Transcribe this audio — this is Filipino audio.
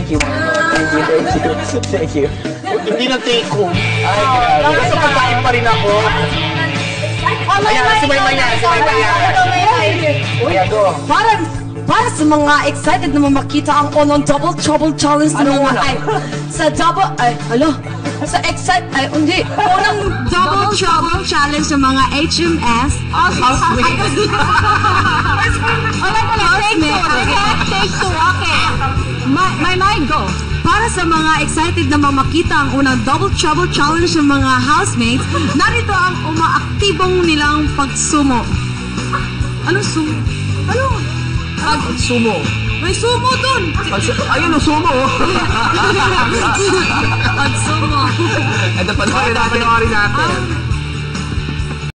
Thank you, Thank you. Hindi na take home. Ay, grabe. Nasa pagkain pa rin ako. Ayan, si Maymaya. Ayan, go. Para sa mga excited na makita ang unang Double Trouble Challenge sa mga unang Double Trouble Challenge sa mga HMS housemates. Take two, okay. My mind go. Para sa mga excited na makita ang unang Double Trouble Challenge sa mga housemates, narito ang umaaktibong nilang pagsumo. Anong sumo? Ano? Sumo. May sumo dun! Ayun ang sumo. Pagsumo. Ito pa natin natin.